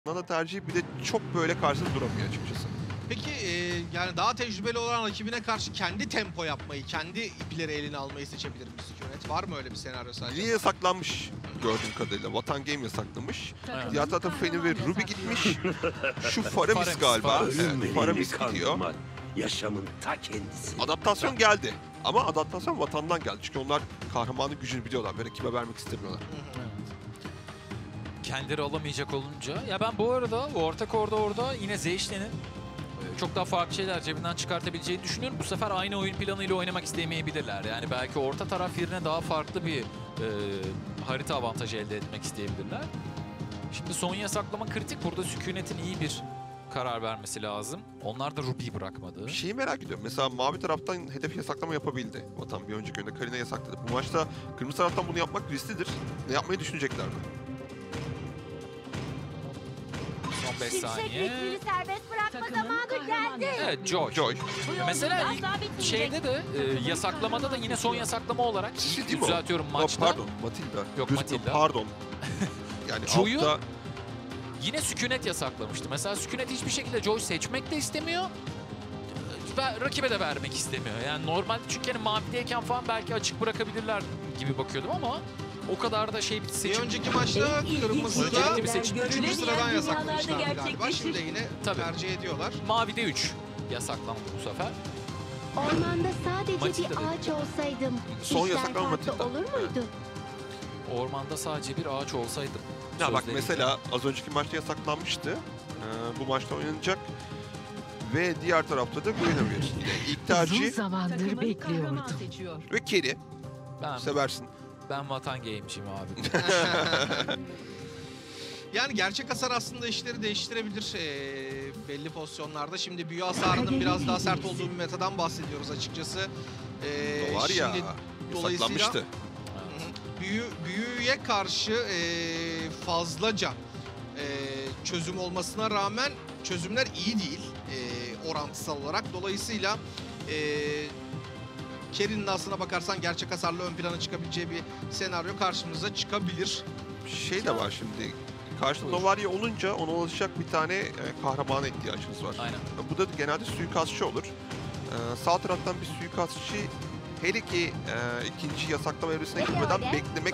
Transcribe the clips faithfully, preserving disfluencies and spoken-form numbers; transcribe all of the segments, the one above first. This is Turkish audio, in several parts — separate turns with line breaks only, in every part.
da tercihi bir de çok böyle karşısında duramıyor açıkçası.
Peki e, yani daha tecrübeli olan rakibine karşı kendi tempo yapmayı, kendi ipleri eline almayı seçebilir mi Sükunet? Var mı öyle bir senaryo sadece?
Niye yasaklanmış gördüğüm kadarıyla? Vatan Game yasaklamış.
Evet.
Diğer tarafta Feni ve Ruby gitmiş. Şu Faramis
Faramis,
galiba.
Faramis.
Evet, Faramis gidiyor.
Kandırmak, yaşamın ta kendisi.
Adaptasyon geldi. Ama adaptasyon vatandan geldi. Çünkü onlar kahramanın gücünü biliyorlar ve rakibe vermek istemiyorlar.
Kendileri alamayacak olunca. Ya ben bu arada o orta korda orada yine Zeyşle'nin çok daha farklı şeyler cebinden çıkartabileceğini düşünüyorum. Bu sefer aynı oyun planıyla oynamak istemeyebilirler. Yani belki orta taraf yerine daha farklı bir e, harita avantajı elde etmek isteyebilirler. Şimdi son yasaklama kritik. Burada Sükunet'in iyi bir karar vermesi lazım. Onlar da Ruby'yi bırakmadı.
Bir şeyi merak ediyorum. Mesela mavi taraftan hedef yasaklama yapabildi. Vatan bir önceki oyunda Karina yasakladı. Bu maçta kırmızı taraftan bunu yapmak risklidir. Ne yapmayı düşünecekler mi?
Son beş
Şimşek
saniye.
ritmini serbest bırakma zamanı geldi.
Evet, Joy.
Joy.
Ya mesela ilk şeyde de e, yasaklamada da yine son yasaklama olarak
Şey
ilk
değil mi o?
düzeltiyorum
Oh,
maçta.
pardon, Matilda.
Yok,
Göz-
Matilda.
Pardon. Yani
Joy'u
altta
yine Sükunet yasaklamıştı. Mesela Sükunet hiçbir şekilde Joy seçmek de istemiyor. Ve rakibe de vermek istemiyor. Yani normalde çünkü hani mavideyken falan belki açık bırakabilirler gibi bakıyordum ama o kadar da şey bir
Bir
seçim.
önceki maçta kırmızıda
Öncelikli bir seçim.
üçüncü sıradan yasaklamışlardı galiba.
gerçekleşir.
Şimdi yine
Tabii.
tercih ediyorlar.
Mavide üç yasaklandı bu sefer.
Ormanda sadece
Matilda
bir
dedi.
ağaç olsaydım
Son
işler
yasaklama
farklı
Matilda.
olur muydu?
Ormanda sadece bir ağaç olsaydı.
ya bak
sözleriyle.
mesela az önceki maçta yasaklanmıştı. Ee, bu maçta oynanacak. Ve diğer tarafta da Guinevere. Yine ilk tercih
zamandır bekliyordum.
ve Kerry.
ben,
Seversin.
ben Vatan Game'ciyim abi.
Yani gerçek hasar aslında işleri değiştirebilir ee, belli pozisyonlarda. Şimdi büyü hasarının biraz daha sert olduğu bir metadan bahsediyoruz açıkçası. Ee,
O var ya,
şimdi dolayısıyla
yasaklanmıştı.
Hı hı. büyü büyüye karşı ee, fazlaca ee, çözüm olmasına rağmen çözümler iyi değil ee, orantısal olarak. Dolayısıyla ee, Kerry'nin aslına bakarsan gerçek hasarla ön plana çıkabileceği bir senaryo karşımıza çıkabilir.
Şey de var şimdi. Karşında Novaria olunca ona ulaşacak bir tane e, kahramana ihtiyacınız var.
Aynen.
Bu da genelde suikastçı olur. Ee, sağ taraftan bir suikastçı hele ki e, ikinci yasaklama evresine gitmeden beklemek.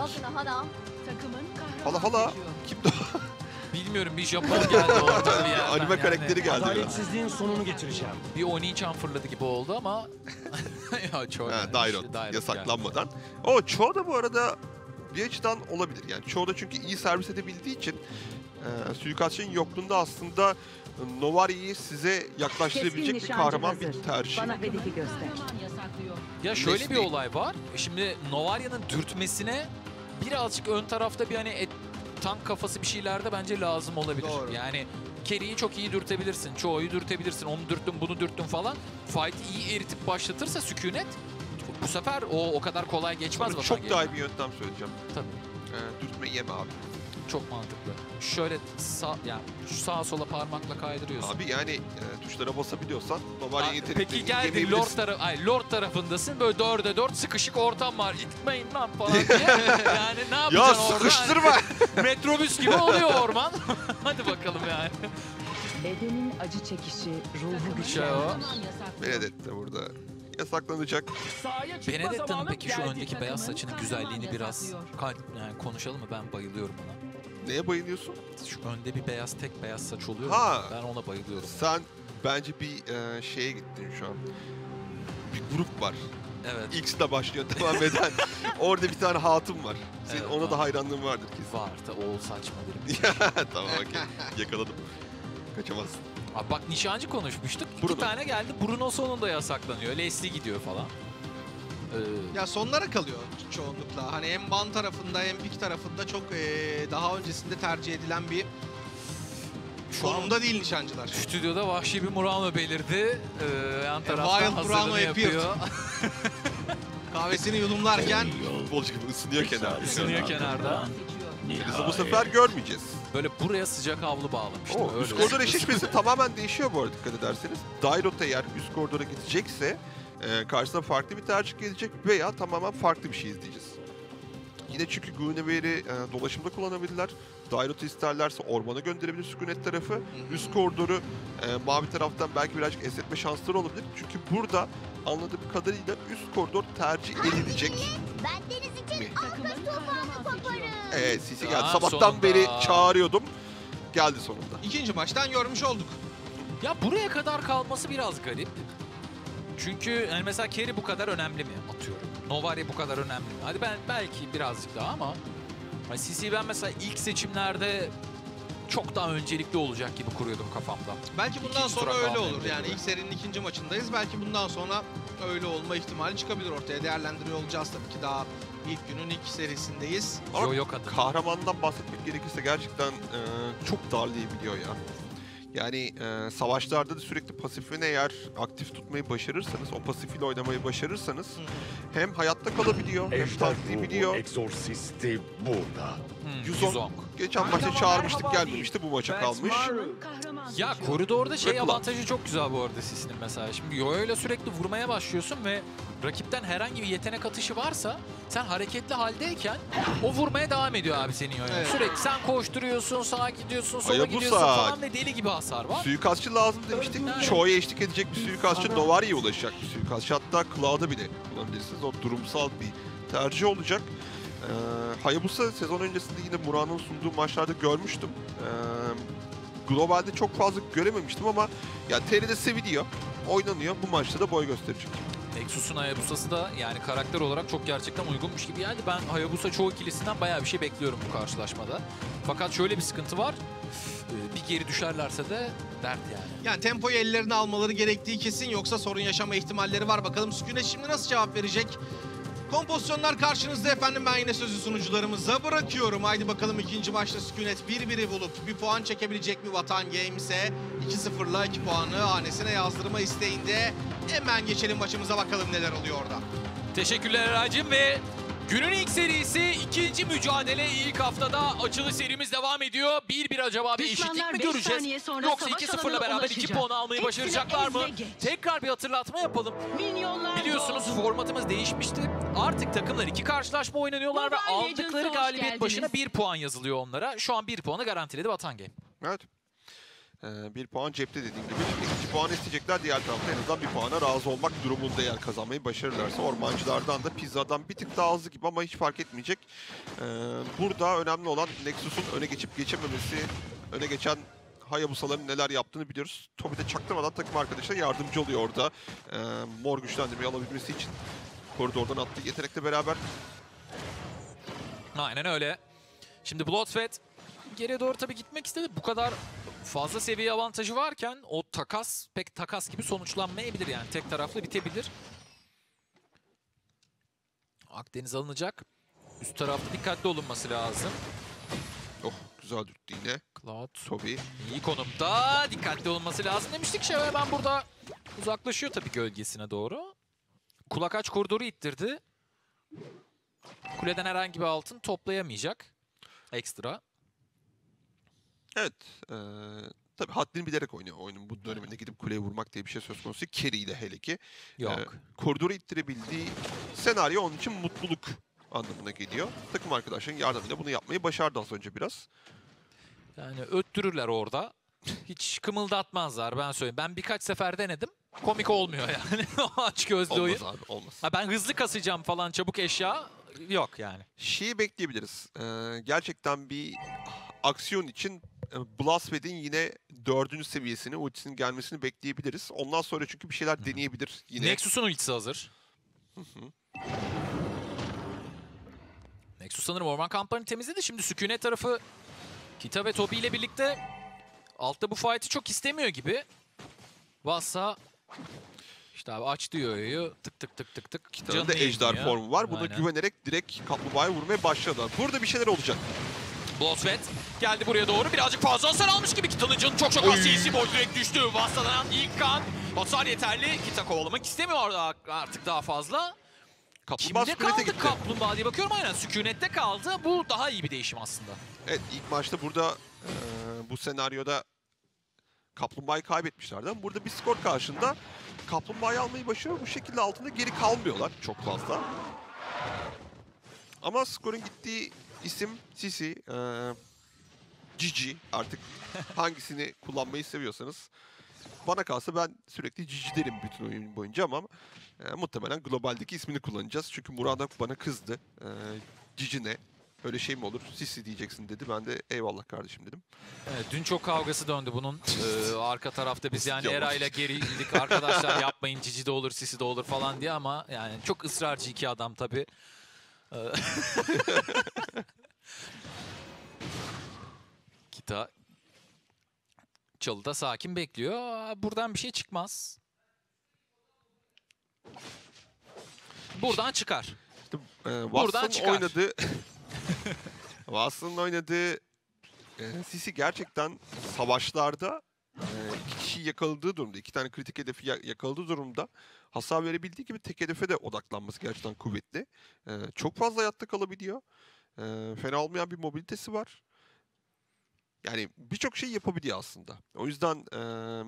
Hala hala kimdi o?
Bilmiyorum, bir Japon geldi orada bir yerden.
Anime
yani.
karakteri geldi.
Adaletsizliğin sonunu getireceğim.
Bir Oni-chan fırladı gibi oldu ama ya çok
Ha,
yani.
Dairot
Dairot
yasaklanmadan. O çoğu da bu arada bir açıdan olabilir. Yani çoğu da çünkü iyi servis edebildiği için e, suikastçının yokluğunda aslında Novaria'yı size yaklaştırabilecek bir kahraman bir tercih.
Bana hedefi göster.
Ya şöyle bir
Leslie.
olay var. Şimdi Novaria'nın dürtmesine birazcık ön tarafta bir hani et, tank kafası bir şeylerde bence lazım olabilir.
Doğru.
Yani Kerry'i çok iyi dürtebilirsin, çoğuyu dürtebilirsin, onu dürttün, bunu dürttün falan. Fight'i iyi eritip başlatırsa Sükunet bu sefer o o kadar kolay geçmez.
Tabii
Vatan
çok
Game'e.
daha iyi bir yöntem söyleyeceğim.
Tabii.
E, dürtme yeme abi.
Çok mantıklı. Şöyle sağ, yani şu sağa sola parmakla kaydırıyorsun.
Abi yani e, tuşlara basabiliyorsan Novaria
Aa,
yeteneklerini
Peki geldin
yemeyebilirsin.
Lord, taraf, ay, Lord tarafındasın, böyle dörde dört sıkışık ortam var, itmeyin lan falan diye. Yani ne
Ya
yapacaksın orada?
sıkıştırma!
Metrobüs gibi oluyor orman. Hadi bakalım yani.
Bedenin acı çekişi, ruhu
Şey o.
Benedetta burada yasaklanacak.
Benedetta'nın peki şu öndeki beyaz saçının güzelliğini biraz kal- yani konuşalım mı? Ben bayılıyorum ona.
Neye bayılıyorsun?
Şu önde bir beyaz, tek beyaz saç oluyor.
Ha.
Ben ona bayılıyorum.
Sen bence bir e, şeye gittin şu an. Bir grup var.
Evet.
X'le başlıyor devam eden. Orada bir tane hatun var. Senin
Evet,
ona
var.
da hayranlığın vardır kesin.
Var da oğul saçma derim.
Tamam okey. Yakaladım. Kaçamazsın.
Abi bak nişancı konuşmuştuk.
Bruno.
İki tane geldi. Bruno sonunda yasaklanıyor. Leslie gidiyor falan. Ee,
Ya sonlara kalıyor çoğunlukla. Hani hem Ban tarafında hem Pik tarafında çok ee, daha öncesinde tercih edilen bir
Şu an
konumda değil nişancılar.
stüdyoda vahşi bir Murano belirdi. Ee, yan taraftan
Wild
hazırlığını
Murano
yapıyor.
Kahvesini yudumlarken
Futbolcu gibi ısınıyor kenarda.
Isınıyor kenarda.
Biz bu sefer görmeyeceğiz.
Böyle buraya sıcak havlu bağlamıştım.
O,
Öyle
üst koridor
ısısı-
eşleşmesi tamamen değişiyor bu arada dikkat ederseniz. Dairot eğer üst koridora gidecekse e, karşısına farklı bir tercih gelecek veya tamamen farklı bir şey izleyeceğiz. Yine çünkü Guinevere'i e, dolaşımda kullanabilirler. Dairot'u isterlerse ormana gönderebilir Sükunet tarafı. Üst koridoru e, mavi taraftan belki birazcık esnetme şansları olabilir. Çünkü burada anladığım kadarıyla üst koridor tercih edilecek.
Ben deniz için
Mi?
Alkos tufanı koparım.
Evet, Sisi geldi.
Aa,
Sabahtan
sonunda.
beri çağırıyordum. Geldi sonunda.
İkinci maçtan görmüş olduk.
Ya buraya kadar kalması biraz garip. Çünkü yani mesela Kerry bu kadar önemli mi? Atıyorum. Novari bu kadar önemli mi? Hadi ben belki birazcık daha ama hani C C ben mesela ilk seçimlerde çok daha öncelikli olacak gibi kuruyordum kafamda.
Belki bundan
İkinci
sonra
tura
öyle
kalmayı
olur. Yani
bekliyorum.
ilk serinin ikinci maçındayız. Belki bundan sonra öyle olma ihtimali çıkabilir ortaya. Değerlendiriyor olacağız tabii ki, daha ilk günün ilk serisindeyiz.
Ama
Yo yok adı.
kahramandan bahsetmek gerekirse gerçekten e, çok darlayabiliyor ya. Yani e, savaşlarda da sürekli pasifini eğer aktif tutmayı başarırsanız, o pasifiyle oynamayı başarırsanız hem hayatta kalabiliyor hem
Ejder
tanklayabiliyor.
ruhu egzorsisti burada.
Hmm,
Yuzong.
Yuzong.
Geçen maçta çağırmıştık, gelmemişti, bu maça kalmış.
Ya koridorda şey
Ve Cloud.
avantajı çok güzel bu arada Sisi'nin mesela. Şimdi Yoyo'yla sürekli vurmaya başlıyorsun ve rakipten herhangi bir yetenek atışı varsa sen hareketli haldeyken o vurmaya devam ediyor abi senin Yoyo.
Evet.
Sürekli sen koşturuyorsun, sağa gidiyorsun, sola
Hayabusa.
gidiyorsun falan ve deli gibi hasar var.
Suikastçı lazım demiştik. Cho'ya eşlik edecek bir suikastçı, Novari'ye ulaşacak bir suikastçı. Hatta Cloud'a bile kullanabilirsiniz. O durumsal bir tercih olacak. Ee, Hayabusa sezon öncesinde yine Murat'ın sunduğu maçlarda görmüştüm. Ee, globalde çok fazla görememiştim ama ya T R'de seviliyor, oynanıyor. Bu maçta da boy gösterecek.
Nexus'un Hayabusa'sı da yani karakter olarak çok gerçekten uygunmuş gibi geldi. Ben Hayabusa çoğu ikilisinden bayağı bir şey bekliyorum bu karşılaşmada. Fakat şöyle bir sıkıntı var. Ee, Bir geri düşerlerse de dert yani.
Yani tempoyu ellerine almaları gerektiği kesin, yoksa sorun yaşama ihtimalleri var. Bakalım Sükunet şimdi nasıl cevap verecek? Kompozisyonlar karşınızda efendim. Ben yine sözü sunucularımıza bırakıyorum. Haydi bakalım ikinci maçta Sükunet bir biri bulup bir puan çekebilecek mi Vatan Games'e? iki sıfırla iki puanı hanesine yazdırma isteğinde. Hemen geçelim maçımıza, bakalım neler oluyor orada.
Teşekkürler Eraycığım ve günün ilk serisi ikinci mücadele ilk haftada açılış serimiz devam ediyor. bir bir acaba bir eşitlik
Düşmanlar
mi
beş
göreceğiz?
saniye sonra
Yoksa
savaş
iki sıfırla
alanına
beraber iki
ulaşacak.
puan almayı
Hepsini
başaracaklar mı?
ezle geç.
Tekrar bir hatırlatma yapalım.
Minyonlar
Biliyorsunuz
doğdu.
formatımız değişmişti. Artık takımlar iki karşılaşma oynanıyorlar ve
Mobile
aldıkları
Legends'a hoş
galibiyet
geldiniz.
başına bir puan yazılıyor onlara. Şu an bir puanı garantiledi Vatan Game.
Evet. Ee, bir puan cepte dediğim gibi. İkinci puan isteyecekler. Diğer tarafta en azından bir puana razı olmak durumunda eğer kazanmayı başarırlarsa. Ormancılardan da Pizza'dan bir tık daha azı gibi ama hiç fark etmeyecek. Ee, burada önemli olan Nexus'un öne geçip geçememesi. Öne geçen Hayabusa'ların neler yaptığını biliyoruz. Tobi de çaktırmadan takım arkadaşına yardımcı oluyor orada. Ee, mor güçlendirmeyi alabilmesi için. Koridordan attığı yetenekle beraber.
Aynen öyle. Şimdi Bloodfed geriye doğru tabii gitmek istedi. Bu kadar fazla seviye avantajı varken o takas pek takas gibi sonuçlanmayabilir yani. Tek taraflı bitebilir. Akdeniz alınacak. Üst tarafta dikkatli olunması lazım.
Oh, güzel dürttü yine.
Cloud
Tobi.
iyi konumda. Dikkatli olunması lazım demiştik. Şey hemen burada uzaklaşıyor tabii gölgesine doğru. Kulak aç koridoru ittirdi. Kuleden herhangi bir altın toplayamayacak. Ekstra.
Evet. Ee, tabii haddini bilerek oynuyor oyunun bu döneminde, gidip kuleye vurmak diye bir şey söz konusu. Kerry ile hele ki.
Yok.
Ee, koridoru ittirebildiği senaryo onun için mutluluk anlamına geliyor. Takım arkadaşların yardımıyla bunu yapmayı başardı az önce biraz.
Yani öttürürler orada. Hiç kımıldatmazlar ben söyleyeyim. Ben birkaç sefer denedim. Komik olmuyor yani. O aç gözlü oyun.
Olmaz abi, olmaz.
Ha, ben hızlı kasacağım falan çabuk eşya. Yok yani.
Şeyi bekleyebiliriz. Ee, gerçekten bir aksiyon için e, Blastved'in yine dördüncü seviyesini, ultisinin gelmesini bekleyebiliriz. Ondan sonra çünkü bir şeyler deneyebilir yine.
Nexus'un ultisi hazır. Nexus sanırım orman kamplarını temizledi. Şimdi Sükunet tarafı Kita ve Tobi ile birlikte altta bu fight'ı çok istemiyor gibi. Vassa işte abi açtı yoyoyu tık tık tık tık tık.
Kita'nın
Canını
da ejder
yetmiyor.
formu var. Buna
Aynen.
güvenerek direkt kaplumbağaya vurmaya başladılar. Burada bir şeyler olacak.
Bloodfed geldi buraya doğru. Birazcık fazla hasar almış gibi. Kita'nın canı çok çok az. C C boy direkt düştü. Vassa'dan ilk kan. Hasar yeterli. Kita kovalamak istemiyor orada artık daha fazla.
Kaplumbağa
Kimde
sükunete
kaldı
gitti.
kaplumbağa diye bakıyorum. Aynen sükunette kaldı. Bu daha iyi bir değişim aslında.
Evet, ilk maçta burada e, bu senaryoda kaplumbağayı kaybetmişlerdi ama burada bir skor karşında kaplumbağayı almayı başarıyor. Bu şekilde altında geri kalmıyorlar çok fazla. Ama skorun gittiği isim Sisi, e, Cici artık hangisini kullanmayı seviyorsanız. Bana kalsa ben sürekli Cici derim bütün oyun boyunca ama e, muhtemelen globaldeki ismini kullanacağız. Çünkü Murat bana kızdı. E, Cici ne? Öyle şey mi olur? Sisi diyeceksin dedi. Ben de eyvallah kardeşim dedim.
Evet, dün çok kavgası döndü bunun. Ee, arka tarafta biz yani
Yavaş.
Era ile gerildik. Arkadaşlar yapmayın, Cici de olur, Sisi de olur falan diye ama yani çok ısrarcı iki adam tabii. Ee, Kita çalıda sakin bekliyor. Buradan bir şey çıkmaz. Buradan çıkar.
İşte, e,
Buradan
Watson
çıkar.
oynadı. Watson'ın oynadığı e, Sisi gerçekten savaşlarda e, iki kişiyi yakaladığı durumda, iki tane kritik hedefi ya- yakaladığı durumda hasar verebildiği gibi tek hedefe de odaklanması gerçekten kuvvetli. E, çok fazla hayatta kalabiliyor. E, fena olmayan bir mobilitesi var. Yani birçok şey yapabiliyor aslında. O yüzden e,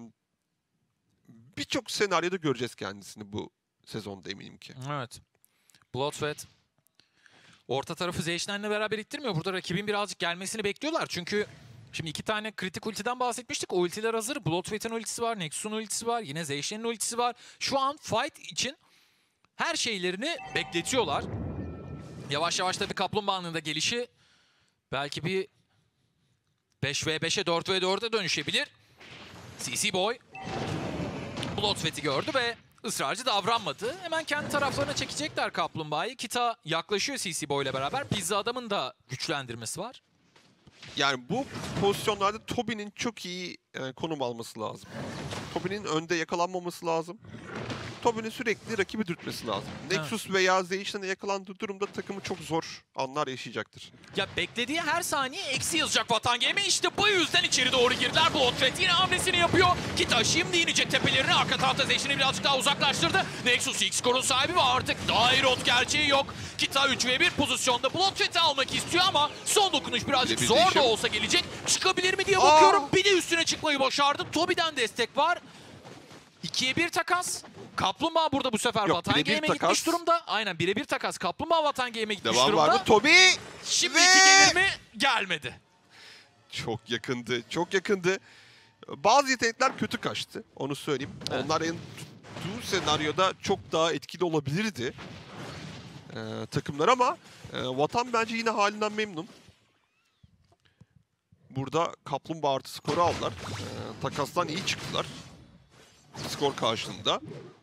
birçok senaryoda göreceğiz kendisini bu sezonda eminim ki.
Evet. Bloodsweat orta tarafı Zeyşnen'le beraber ittirmiyor. Burada rakibin birazcık gelmesini bekliyorlar. Çünkü şimdi iki tane kritik ultiden bahsetmiştik. O ultiler hazır. Bloodsweat'in ultisi var. Nexus'un ultisi var. Yine Zeyşnen'in ultisi var. Şu an fight için her şeylerini bekletiyorlar. Yavaş yavaş tabii Kaplumbağa'nın da gelişi belki bir beş ve beşe dört ve dörde dönüşebilir. C C Boy Bloodsweat'i gördü ve ısrarcı davranmadı. Hemen kendi taraflarına çekecekler Kaplumbağa'yı. Kita yaklaşıyor C C Boy ile beraber. Pizza adamın da güçlendirmesi var.
Yani bu pozisyonlarda Tobi'nin çok iyi e, konum alması lazım. Tobi'nin önde yakalanmaması lazım. Tobi'nin sürekli rakibi dürtmesi lazım. Nexus evet. veya Zeyş'ten yakalandığı durumda takımı çok zor anlar yaşayacaktır.
Ya beklediği her saniye eksi yazacak Vatan Game. İşte bu yüzden içeri doğru girdiler. Bloodthreat yine hamlesini yapıyor. Kita şimdi inecek tepelerini. Arka tarafta Zeyş'ini birazcık daha uzaklaştırdı. Nexus ilk skorun sahibi ve artık Dairot gerçeği yok. Kita üç ve bir pozisyonda Bloodthreat'i almak istiyor ama son dokunuş birazcık zor
değişim.
da olsa gelecek. Çıkabilir mi diye bakıyorum.
Aa!
Bir de üstüne çıkmayı başardı. Tobi'den destek var. ikiye bir takas. Kaplumbağa burada bu sefer
Yok,
Vatan
birebir
Game'e
takas.
gitmiş durumda. Aynen birebir takas. Kaplumbağa Vatan Game'e gitmiş
Devam
durumda.
var mı? Tobi!
Şimdi
Ve-
iki gelir mi? Gelmedi.
Çok yakındı, çok yakındı. Bazı yetenekler kötü kaçtı, onu söyleyeyim.
Evet.
Onlar en tuttuğu senaryoda çok daha etkili olabilirdi ee, takımlar ama e, Vatan bence yine halinden memnun. Burada Kaplumbağa artı skoru aldılar. Ee, takastan iyi çıktılar. Skor karşılığında.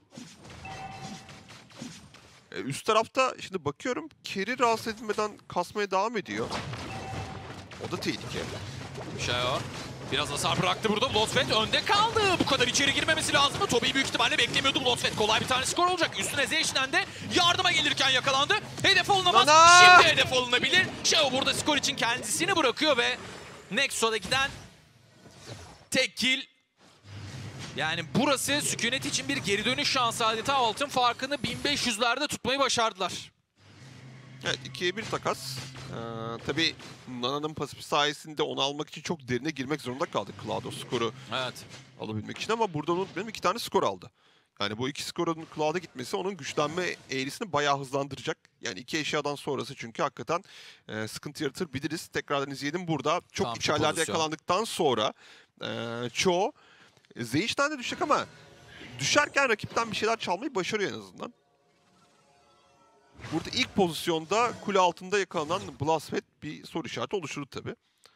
Ee, üst tarafta şimdi bakıyorum Kerry rahatsız edilmeden kasmaya devam ediyor. O da tehlike.
Şey o. Biraz hasar bıraktı burada. Bloodsweat önde kaldı. Bu kadar içeri girmemesi lazım mı? Tobi'yi büyük ihtimalle beklemiyordu Bloodsweat. Kolay bir tane skor olacak. Üstüne Zeyş'ten de yardıma gelirken yakalandı. Hedef alınamaz.
Nana!
Şimdi hedef alınabilir. Shao burada skor için kendisini bırakıyor ve Nexus'a giden tek kill. Yani burası Sükunet için bir geri dönüş şansı adeta. Altın farkını bin beş yüzlerde tutmayı başardılar.
Evet, ikiye bir takas. Ee, tabii Nana'nın pasifi sayesinde onu almak için çok derine girmek zorunda kaldı Cloud'o skoru
Evet.
alabilmek için ama burada unutmayalım iki tane skor aldı. Yani bu iki skorun Cloud'a gitmesi onun güçlenme eğrisini bayağı hızlandıracak. Yani iki eşyadan sonrası çünkü hakikaten e, sıkıntı yaratır biliriz. Tekrardan izleyelim burada. Çok
Tam şu
içerlerde
pozisyon.
yakalandıktan sonra e, çoğu Zeyş'ten de düşecek ama düşerken rakipten bir şeyler çalmayı başarıyor en azından. Burada ilk pozisyonda kule altında yakalanan Bloodsweat bir soru işareti oluşturdu tabii.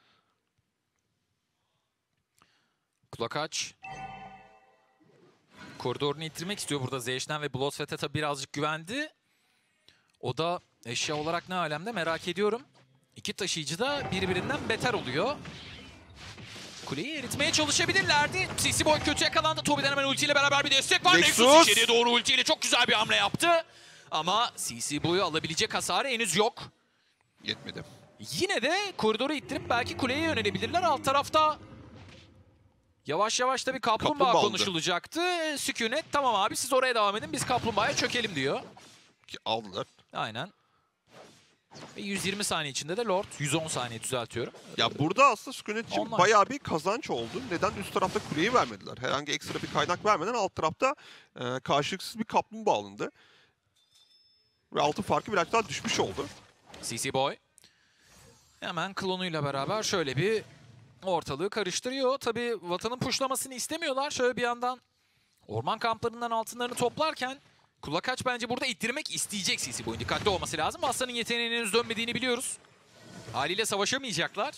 Kulak aç. Koridorunu ittirmek istiyor burada Zeyş'ten ve Bloodsweat'e tabii birazcık güvendi. O da eşya olarak ne alemde merak ediyorum. İki taşıyıcı da birbirinden beter oluyor. Kuleyi eritmeye çalışabilirlerdi. C C Boy kötü yakalandı. Tobi'den hemen ultiyle beraber bir destek var.
Nexus!
Nexus içeriye doğru ultiyle çok güzel bir hamle yaptı. Ama C C Boy'u alabilecek hasarı henüz yok.
Yetmedi.
Yine de koridoru ittirip belki kuleye yönelebilirler. Alt tarafta yavaş yavaş da bir kaplumbağa,
Kaplumbağa
konuşulacaktı. Sükunet tamam abi siz oraya devam edin biz kaplumbağaya çökelim diyor.
Ki aldılar.
Aynen. Ve yüz yirmi saniye içinde de Lord. yüz on saniye düzeltiyorum.
Ya burada aslında Sükunet için
Online.
bayağı bir kazanç oldu. Neden üst tarafta kuleyi vermediler? Herhangi ekstra bir kaynak vermeden alt tarafta e, karşılıksız bir kaplumbağa alındı. Ve altın farkı biraz daha düşmüş oldu.
C C Boy hemen klonuyla beraber şöyle bir ortalığı karıştırıyor. Tabii Vatan'ın pushlamasını istemiyorlar. Şöyle bir yandan orman kamplarından altınlarını toplarken Kulakaç bence burada ittirmek isteyecek C C Boy'un. Dikkatli olması lazım. Aslan'ın yeteneğinin henüz dönmediğini biliyoruz. Haliyle savaşamayacaklar.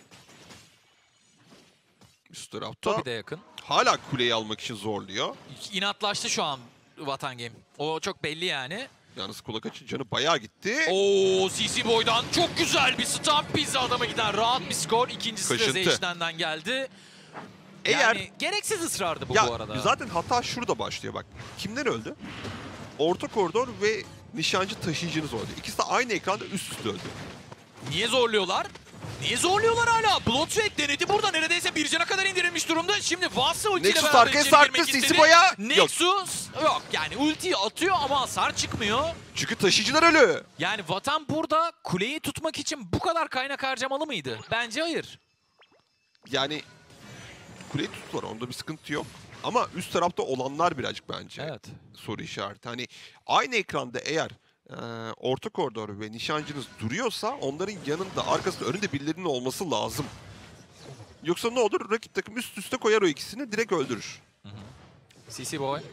Üst tarafta
Tobi de yakın.
hala kuleyi almak için zorluyor.
İnatlaştı şu an Vatan Game. O çok belli yani.
Yalnız Kulakaç'ın canı bayağı gitti.
Oo, C C Boy'dan çok güzel bir stamp pizza adama giden rahat bir skor. İkincisi
Kaşıntı.
de Zeyş'ten geldi.
Eğer
Yani gereksiz ısrardı bu
ya
bu arada.
zaten hata şurada başlıyor bak. Kimden öldü? Orta koridor ve nişancı taşıyıcınız öldü. İkisi de aynı ekranda üst üste öldü.
Niye zorluyorlar? Niye zorluyorlar hala? Bloodthread denedi burada. Neredeyse bir cana kadar indirilmiş durumda. Şimdi Vassa ultiyle
Nexus
beraber
arkaya
içeri
sarktı.
girmek
C C
istedi.
Boy'a yok.
Nexus yok. Yani ultiyi atıyor ama hasar çıkmıyor.
Çünkü taşıyıcılar ölü.
Yani Vatan burada kuleyi tutmak için bu kadar kaynak harcamalı mıydı? Bence hayır.
Yani kuleyi tuttular. Onda bir sıkıntı yok. Ama üst tarafta olanlar birazcık bence
Evet.
soru işareti. Hani aynı ekranda eğer e, orta koridor ve nişancınız duruyorsa onların yanında, arkasında, önünde birilerinin olması lazım. Yoksa ne olur? Rakip takım üst üste koyar o ikisini, direkt öldürür.
C C Boy.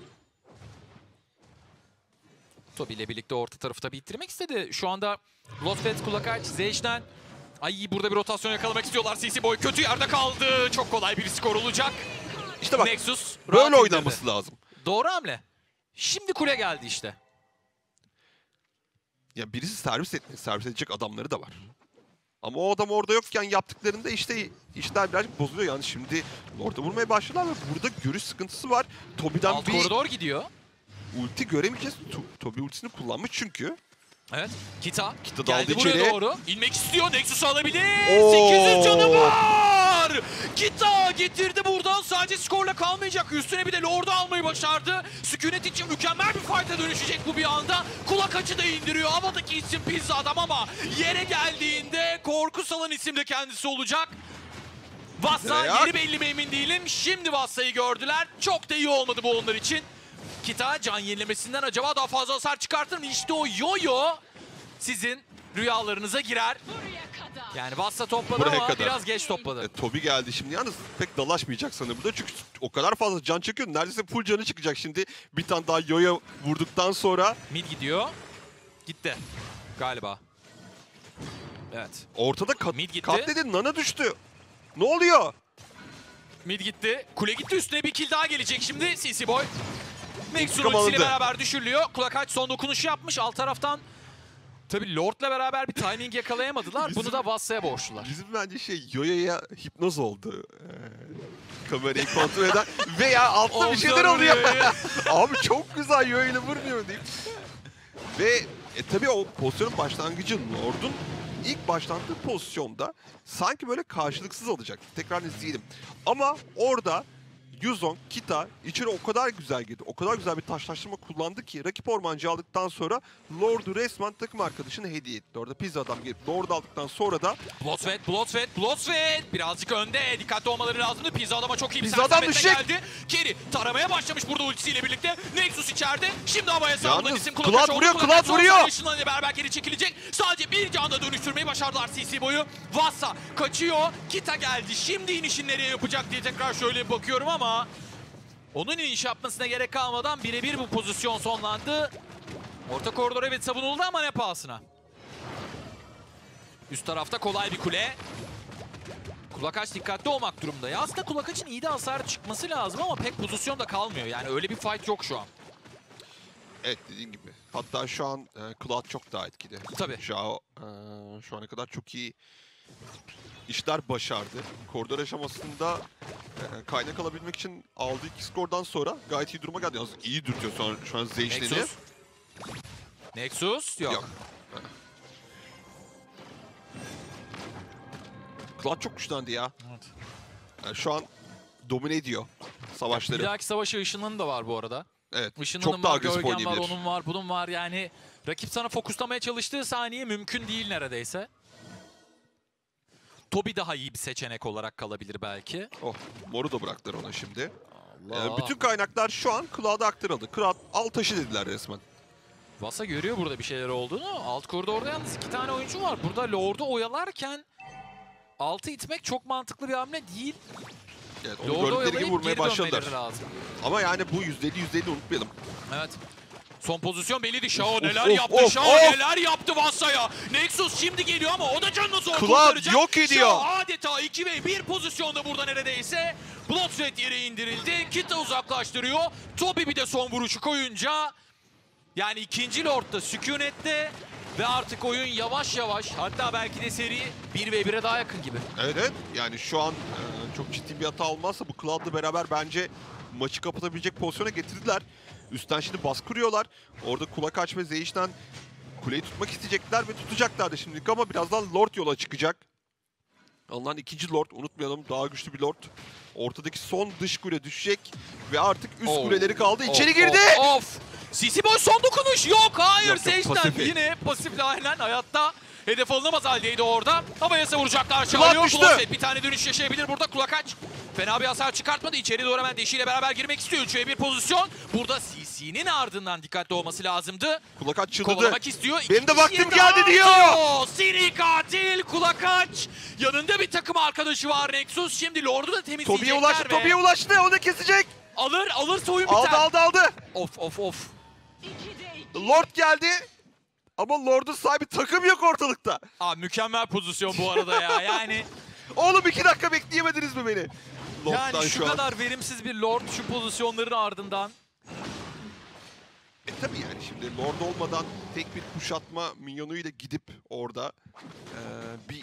Tobi ile birlikte orta tarafı tabii ittirmek istedi. Şu anda Bloodfed, Kulakaç, Zeyş'ten. Ay, burada bir rotasyon yakalamak istiyorlar. C C Boy kötü yerde kaldı. Çok kolay bir skor olacak.
İşte bak,
Nexus
böyle
rahat indirdi.
oynaması lazım.
Doğru hamle. Şimdi kule geldi işte.
Ya birisi servis et, servis edecek adamları da var. Ama o adam orada yokken yaptıklarında işte işler birazcık bozuluyor. Yani şimdi orada vurmaya başladılar ve burada görüş sıkıntısı var. Tobi'den
Alt
bir
koridor gidiyor.
ulti göremeyeceğiz. To- Tobi ultisini kullanmış çünkü.
Evet. Kita.
Kita
geldi
daldı
buraya
içeri.
doğru. İnmek istiyor. Nexus alabilir.
Oo.
sekiz yüz canı var. Kita getirdi buradan. Sadece skorla kalmayacak. Üstüne bir de Lord'u almayı başardı. Sükunet için mükemmel bir fight'a dönüşecek bu bir anda. Kulakaç'ı da indiriyor. Havadaki isim pizza adam ama yere geldiğinde korku salan isim de kendisi olacak. Vassa
Güzel.
yeri belli mi emin değilim. Şimdi Vassa'yı gördüler. Çok da iyi olmadı bu onlar için. Kita can yenilemesinden acaba daha fazla hasar çıkartır mı? İşte o yo-yo sizin rüyalarınıza girer. Yani Vassa topladı
Buraya
ama
kadar.
biraz geç topladı.
E, Tobi geldi şimdi. Yalnız pek dalaşmayacak sanırım burada. Çünkü o kadar fazla can çekiyor. Neredeyse full canı çıkacak şimdi. Bir tane daha yoya vurduktan sonra.
Mid gidiyor. Gitti galiba. Evet.
Ortada kat,
Mid gitti.
katledin. Nana düştü. Ne oluyor?
Mid gitti. Kule gitti. Üstüne bir kill daha gelecek şimdi. C C Boy. Nexus'un
İntikam
ultisiyle
alındı.
beraber düşürülüyor. Kulakaç son dokunuşu yapmış. Alt taraftan tabii Lord'la beraber bir timing yakalayamadılar. Bunu da Vassa'ya borçlular.
Bizim bence şey Yoya'ya hipnoz oldu. Ee, kamerayı kontrol eden. Veya altta bir şeyler
Omzuna
oluyor.
vuruyor ya.
Abi çok güzel Yoya ile vurmuyor deyip. Ve e, tabii o pozisyonun başlangıcı Lord'un ilk başlandığı pozisyonda sanki böyle karşılıksız alacaktı. Tekrar izleyelim. Ama orada Yuzong, Kita içeri o kadar güzel girdi. O kadar güzel bir taşlaştırma kullandı ki rakip ormancı aldıktan sonra Lord'u resmen takım arkadaşına hediye etti. Orada pizza adam gelip Lord'u aldıktan sonra da
Bloodthread, Bloodthread, Bloodthread birazcık önde. Dikkatli olmaları lazımdı. Pizza adama çok iyi bir
Pizza adam
sersemetle
düşecek.
geldi. Kerry taramaya başlamış burada ultisiyle birlikte. Nexus içeride. Şimdi havaya savunan
Yalnız
isim
Cloud
Kulakaç oldu.
vuruyor,
Kulakaç
Cloud
son
vuruyor.
saniye ışınlanıyla beraber geri çekilecek. Sadece bir canda dönüştürmeyi başardılar C C boyu. Vassa kaçıyor. Kita geldi. Şimdi inişini nereye yapacak diye tekrar şöyle bir bakıyorum ama onun iniş yapmasına gerek kalmadan birebir bu pozisyon sonlandı. Orta koridor evet savunuldu ama ne pahasına. Üst tarafta kolay bir kule. Kulakaç dikkatli olmak durumda. Ya aslında Kulakaç'ın iyi de hasar çıkması lazım ama pek pozisyonda kalmıyor. Yani öyle bir fight yok şu an.
evet dediğin gibi. Hatta şu an e, Cloud çok daha etkili.
Tabii.
Zhao e, şu ana kadar çok iyi işler başardı. Koridor aşamasında e, kaynak alabilmek için aldığı iki skordan sonra gayet iyi duruma geldi. Yalnız iyi dürtüyor şu an, şu an Zeyş'leni.
Nexus. Nexus yok.
Yok. Cloud çok güçlendi ya.
Evet.
Yani şu an domine ediyor savaşları.
Bir dahaki savaşı Işın'ın da var bu arada.
Evet.
Işın'ın
Çok daha
var,
agresif
Gölgen var,
oynayabilir.
onun var, bunun var. Yani rakip sana fokuslamaya çalıştığı saniye mümkün değil neredeyse. Tobi daha iyi bir seçenek olarak kalabilir belki.
Oh, moru da bıraktılar ona şimdi.
Allah.
Yani bütün kaynaklar şu an Cloud'a aktarıldı. Cloud al taşı dediler resmen.
Vasa görüyor burada bir şeyler olduğunu. Alt koridorda yalnız iki tane oyuncu var. Burada Lord'u oyalarken altı itmek çok mantıklı bir hamle değil.
Evet, onu
Lord'u
gördükleri gibi
oyalayıp
vurmaya
geri
başladılar.
dönmeleri lazım.
Ama yani bu yüzde elli yüzde elli unutmayalım.
Evet. Son pozisyon belliydi. Shao
Of,
neler
of,
yaptı?
of,
Shao
of!
neler yaptı Vassa'ya? Nexus şimdi geliyor ama o da canını zor
Cloud
kurtaracak.
yok ediyor.
Shao adeta iki ve bir pozisyonda burada neredeyse. Blood Sweat yere indirildi. Kita uzaklaştırıyor. Tobi bir de son vuruşu koyunca. Yani ikinci Lord'da sükunette ve artık oyun yavaş yavaş, hatta belki de seri bir ve bire daha yakın gibi.
Evet evet. Yani şu an e, çok ciddi bir hata olmazsa bu Cloud'la beraber bence maçı kapatabilecek pozisyona getirdiler. Üstten şimdi baskı kuruyorlar. Orada Kulakaç ve Zeyş'ten kuleyi tutmak isteyecekler ve tutacaklardı şimdilik ama birazdan Lord yola çıkacak. Alınan ikinci Lord, unutmayalım, daha güçlü bir Lord. Ortadaki son dış kule düşecek ve artık üst
Oh.
kuleleri kaldı. İçeri
Of,
girdi.
Of, of. C C Boy son dokunuş. Yok, hayır.
Yok, yok,
Seyş'ten
pasifi.
yine pasifle aynen hayatta. Hedef alınamaz haldeydi orada. Havaya savuracaklar.
Kulak
Çağırıyor.
düştü.
Kulak bir tane dönüş yaşayabilir burada. Kulak aç. Fena bir hasar çıkartmadı. İçeri doğru hemen deşiyle beraber girmek istiyor. üç ve bir pozisyon. Burada C C'nin ardından dikkatli olması lazımdı.
Kulakaç çıldırdı.
Kovalamak istiyor.
Benim de
İki
vaktim
kişiye
geldi
daha
diyor.
atıyor. Seri katil Kulak aç. Yanında bir takım arkadaşı var Nexus. Şimdi Lord'u da temizleyecekler
Tobi'ye ulaştı,
ve
Tobi'ye ulaştı. Onu kesecek.
alır, alırsa oyun biter.
Aldı aldı aldı.
Of of of.
Lord geldi. Ama Lord'un sahibi takım yok ortalıkta.
Abi mükemmel pozisyon bu arada ya. Yani
Oğlum iki dakika bekleyemediniz mi beni? Lord'dan
yani şu
an.
kadar verimsiz bir Lord şu pozisyonların ardından.
E tabii yani şimdi Lord olmadan tek bir kuşatma minyonuyla gidip orada eee, bir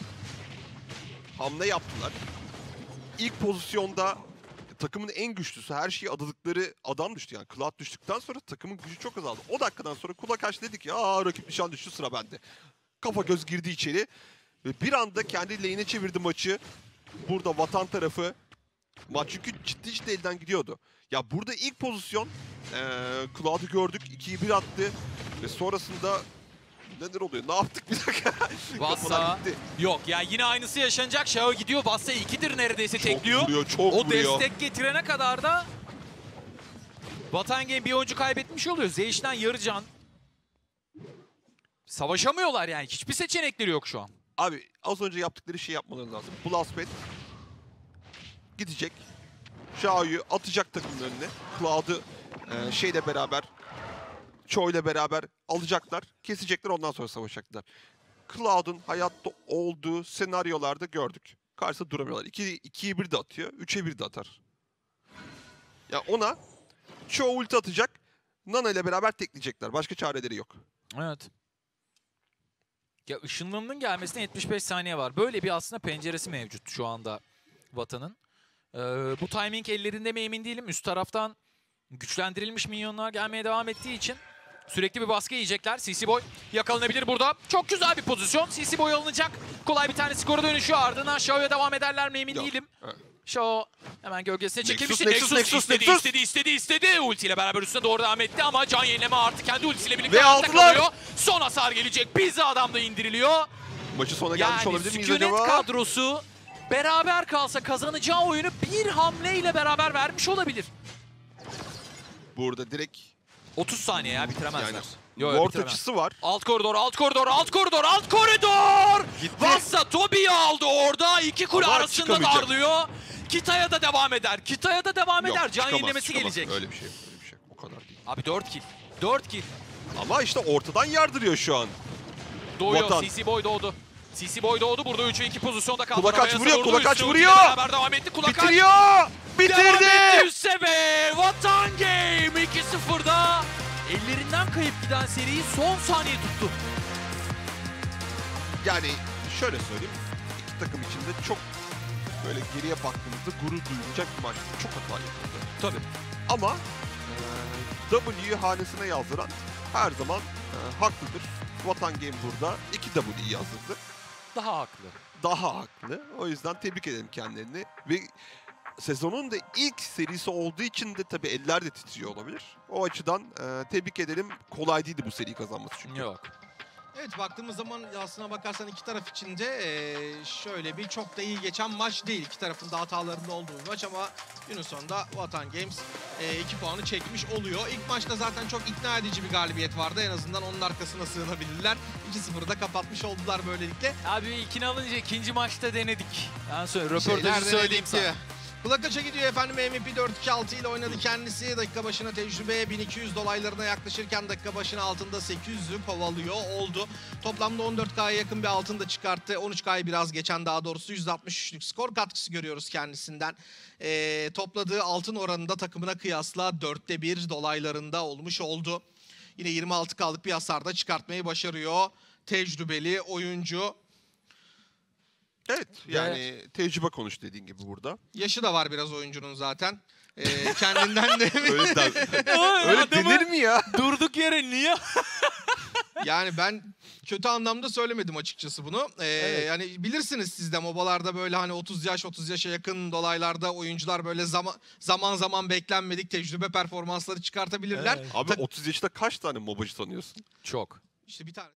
hamle yaptılar. İlk pozisyonda takımın en güçlüsü, her şeyi adadıkları adam düştü. Yani Cloud düştükten sonra takımın gücü çok azaldı. O dakikadan sonra Kulakaç dedi ki aa rakip nişan düştü, sıra bende. Kafa göz girdi içeri ve bir anda kendi lane'e çevirdi maçı. Burada vatan tarafı, maç çünkü ciddi ciddi elden gidiyordu. Ya burada ilk pozisyon eee Cloud'u gördük, ikiyi bir attı ve sonrasında neler oluyor? Ne yaptık bir dakika?
Vassa
Kafalar gitti.
yok ya, yine aynısı yaşanacak. Shao gidiyor. Vassa ikidir neredeyse
Çok
tekliyor.
vuruyor, çok
O
vuruyor.
destek getirene kadar da Vatan Game bir oyuncu kaybetmiş oluyor. Zeyş'ten yarı can. Savaşamıyorlar yani. Hiçbir seçenekleri yok şu an.
Abi az önce yaptıkları şeyi yapmaları lazım. Blastpad gidecek. Shao'yu atacak takımın önüne. Cloud'u e, şeyle beraber, Cho'yla beraber alacaklar. Kesecekler, ondan sonra savaşacaklar. Cloud'un hayatta olduğu senaryolarda gördük. Karşısında duramıyorlar. ikiye bir de atıyor. üçe bir de atar. Ya ona Cho ulti atacak. Nana ile beraber tekleyecekler. Başka çareleri yok.
Evet. Ya ışınlanının gelmesine yetmiş beş saniye var. Böyle bir aslında penceresi mevcut şu anda Vatan'ın. Ee, bu timing ellerinde mi emin değilim. Üst taraftan güçlendirilmiş minyonlar gelmeye devam ettiği için sürekli bir baskı yiyecekler. C C Boy yakalanabilir burada. Çok güzel bir pozisyon. C C Boy alınacak. Kolay bir tane skora dönüşüyor. Ardından Shao'ya devam ederler mi emin
Yok.
değilim.
Evet.
Shao hemen gölgesine
Nexus,
çekilmişti.
Nexus,
Nexus,
Nexus,
istedi,
Nexus.
istedi, istedi, istedi. Ultiyle beraber üstüne doğru devam etti ama can yenileme artı kendi ultisiyle birlikte
Ve
ayakta
aldılar.
kalıyor. Son hasar gelecek. Bizi adam da indiriliyor.
Maçı sona gelmiş
Yani
olabilir miyiz
sükunet
acaba?
kadrosu beraber kalsa kazanacağı oyunu bir hamleyle beraber vermiş olabilir.
Burada direkt
otuz saniye ya, bitiremezler.
yani
Yo, yo,
Lord
bitiremez.
açısı var.
Alt koridor, alt koridor, alt koridor, alt koridor!
Gitti.
Vassa Tobi'yi aldı orada. İki kule
Ama
arasında
çıkamayacak.
darlıyor. Kita'ya da devam eder. Kita'ya da devam
Yok,
eder. Can
çıkamaz,
yenilemesi
çıkamaz.
gelecek.
Öyle bir şey, öyle bir şey. O kadar değil.
Abi dört kill. dört kill.
Ama işte ortadan yardırıyor şu an.
Doğuyor.
Vatan.
C C Boy doğdu. C C Boy doğdu. Burada üçe iki pozisyonda kaldı.
Kulakaç
Arabaya
vuruyor,
savurdu.
Kulakaç
Üstüne
vuruyor.
ultiyle beraber devam etti. Kulakaç
Bitiriyor!
devam
Bitirdi!
etti üste ve Vatan Game iki sıfırda ellerinden kayıp giden seriyi son saniye tuttu.
Yani şöyle söyleyeyim. İki takım içinde çok böyle geriye baktığımızda gurur duyulacak bir maç. Çok hata yapıldı.
Tabii.
Ama e, W'yu hanesine yazdıran her zaman e, haklıdır. Vatan Game burada iki W'yi yazdırdı.
Daha haklı.
Daha haklı. O yüzden tebrik ederim kendilerini. Ve sezonun da ilk serisi olduğu için de tabii eller de titriyor olabilir. O açıdan e, tebrik ederim. Kolay değildi bu seriyi kazanması çünkü.
Yok.
Evet, baktığımız zaman aslına bakarsan iki taraf için de eee, şöyle bir çok da iyi geçen maç değil. İki tarafın da hatalarında olduğu bir maç ama günün sonunda Vatan Games eee, iki puanı çekmiş oluyor. İlk maçta zaten çok ikna edici bir galibiyet vardı. En azından onun arkasına sığınabilirler. iki sıfırı da kapatmış oldular böylelikle.
Abi ilkini alınca ikinci maçta denedik. Ben söyle,
Bir şeyler
röportajı söyleyeyim
denedik
sana.
diye. Kulakaç'a gidiyor efendim. M V P dört iki altı ile oynadı kendisi. Dakika başına tecrübe bin iki yüz dolaylarına yaklaşırken dakika başına altında sekiz yüzü kovalıyor oldu. Toplamda on dört K'ya yakın bir altın da çıkarttı. on üç K'yı biraz geçen, daha doğrusu yüzde altmış üçlük skor katkısı görüyoruz kendisinden. Ee, topladığı altın oranında takımına kıyasla dörtte bir dolaylarında olmuş oldu. Yine yirmi altı K'lık bir hasar da çıkartmayı başarıyor tecrübeli oyuncu.
Evet yani tecrübe konuş dediğin gibi burada.
Yaşı da var biraz oyuncunun zaten. Ee, kendinden de
Öyle, der- öyle denir mi ya?
Durduk yere niye?
yani ben kötü anlamda söylemedim açıkçası bunu. Ee, Yani bilirsiniz siz de mobalarda böyle hani otuz yaş otuz yaşa yakın dolaylarda oyuncular böyle zaman zaman zaman beklenmedik tecrübe performansları çıkartabilirler.
Evet.
Abi
Tak-
otuz yaşında kaç tane mobacı tanıyorsun?
Çok.
İşte bir tane